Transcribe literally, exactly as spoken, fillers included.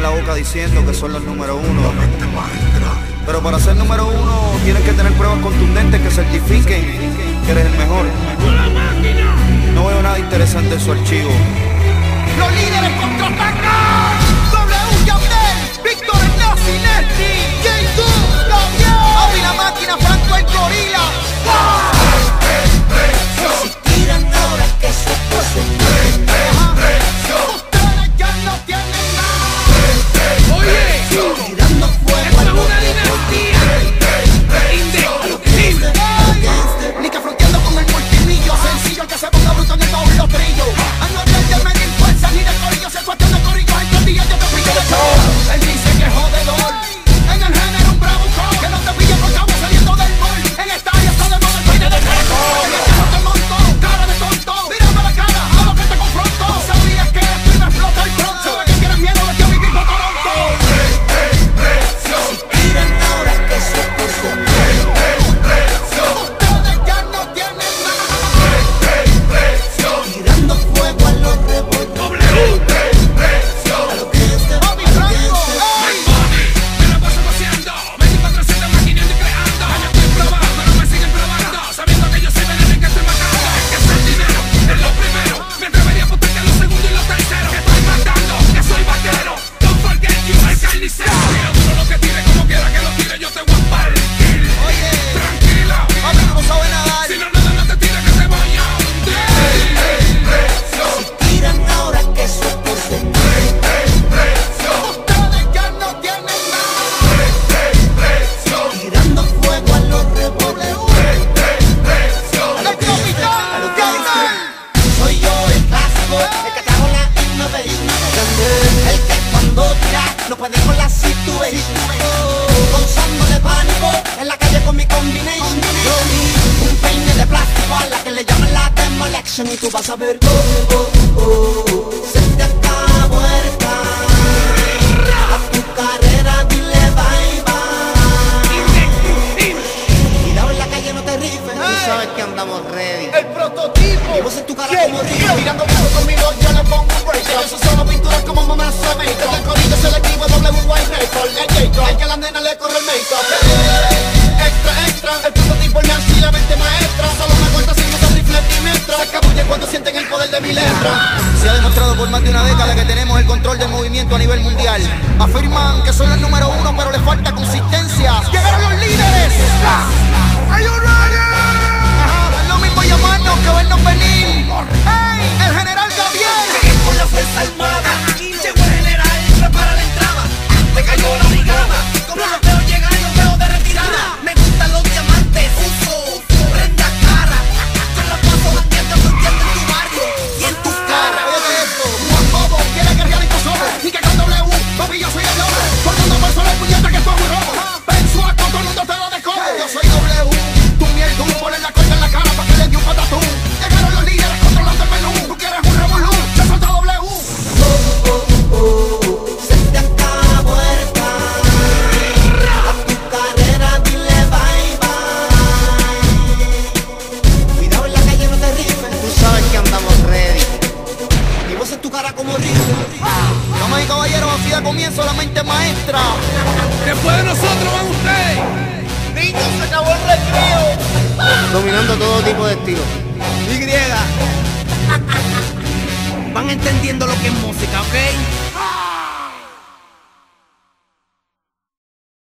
la boca diciendo que son los número uno. Pero para ser número uno tienes que tener pruebas contundentes que certifiquen que eres el mejor. No veo nada interesante en su archivo. Los líderes contraatacan. W Yandel, Víctor Nazi, Nesty, J dos, Gabriel, Avi la máquina, Franco el gorila. Si tiran ahora que se posen. Ustedes ya no tienen nada. Oye, tirando fuego a los una dinastía indescriptible. ni que fronteando con el multimillo. Sencillo el que se ponga bruto en el baúl los brillos. A no hablar de medir fuerza ni de corillo. Se cuestión de corillo. En tres días yo te pillo de todo. Él dice que es jodedor. En el género un bravo con que no te pille por cabo saliendo del gol. En esta área está de moda el peine de caracol. En el que no te monto, cara de tonto. Mírame la cara, a lo que te confronto. Sabías que esto iba a explotar pronto. Que tienes miedo de que vivir por Toronto. Si tiran ahora que se posen. Ustedes ya no tienen nada. Tirando fuego a los revoltos. A lo que es de Avi Franco, ey. Me la paso paseando, veinticuatro siete maquinando y creando. Yo estoy probado, pero me siguen probando, sabiendo que yo soy veneno y que estoy matando. Que es el dinero, es lo primero. Me atrevería a apostar que lo segundo y lo tercero. Que estoy matando, que soy vaquero. Don't forget you, el carnicero. Tira duro lo que tire, como quiera que lo tire, yo te voy a partir. Oye, Tranquila, Avi no sabe nadar. si no nada no te tires que te voy a hundir. tiran ahora que se posen. Ustedes ya no tienen nada. Tirando fuego a los revoltos. El capitán Yandel. Soy yo el clásico, el que trajo la innovation. El que cuando tira no puede con la situation. Causándole pánico en la calle con mi combination. Yo vi un peine de plástico a la que le llaman la demolition. Y tú vas a ver, oh, oh, oh, se te acabó el time. A tu carrera dile bye bye. Cuidado en la calle, no te rifes. Tú sabes que andamos ready. El prototipo. Y vos en tu cara como río. Mirando viejo conmigo, yo le pongo un break. Ellos son solo pinturas como mamá se me. Desde el corrido selectivo W Y Record. El Jacob, el que a la nena le corre el make-up. Extra, extra, el prototipo Nancy, la mente maestra. Solo me cuenta sin usar rifle y metra. Se escabulle cuando sienten el poder de mi letra. Se ha demostrado por más de una década que tenemos el control del movimiento a nivel mundial. Afirman que son los número uno, pero les falta consistencia. Llegaron los líderes. Are you ready? Ajá, es lo mismo llamarnos que vernos venir. ¡Ey! El general Gabriel. Llegué con la fuerza armada. Y llegó el general, prepara la entrada. Me cayó la brigada. Como los veo llegar, los veo de retirada. Me gustan los diamantes. Uso, prenda cara. Con los pasos bandiendo, surgiendo en tu barrio y en tu cara. Oye esto, Juan Bobo quiere guerrear y solo. Y que con W, papi, yo soy el lobo. Por mundo personal, puñeta que esto es muy robo. Penso a todo el mundo te lo dejo. Yo soy W, tú miel, tú pones la corta en la cara para que le dé un patatú. Llegaron los líderes controlando el menú. Tú quieres un revolú, te suelta W. Oh, oh, oh, se te acabó el time. A tu carrera dile bye bye. Cuidado en la calle, no te rifes. Tú sabes que andamos ready. Y vos en tu cara como rifle. Damas y caballeros, así da comienzo la mente maestra. Después de nosotros van ustedes. Niños, se acabó el recreo. Dominando todo tipo de estilos. Y. Van entendiendo lo que es música, ¿ok?